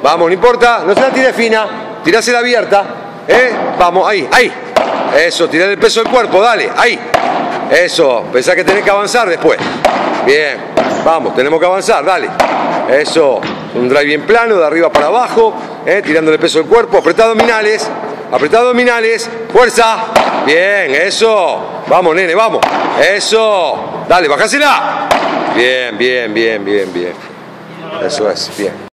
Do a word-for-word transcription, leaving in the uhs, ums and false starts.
Vamos, no importa, no se la tires fina, tirásela abierta. ¿Eh? Vamos, ahí, ahí. Eso, tirá el peso del cuerpo, dale, ahí. Eso, pensá que tenés que avanzar después. Bien, vamos, tenemos que avanzar, dale. Eso, un drive bien plano, de arriba para abajo, ¿eh? Tirando el peso del cuerpo, apretá abdominales, apretá abdominales, fuerza. Bien, eso. Vamos, nene, vamos. Eso. Dale, bajásela. Bien, bien, bien, bien, bien. Eso es, bien.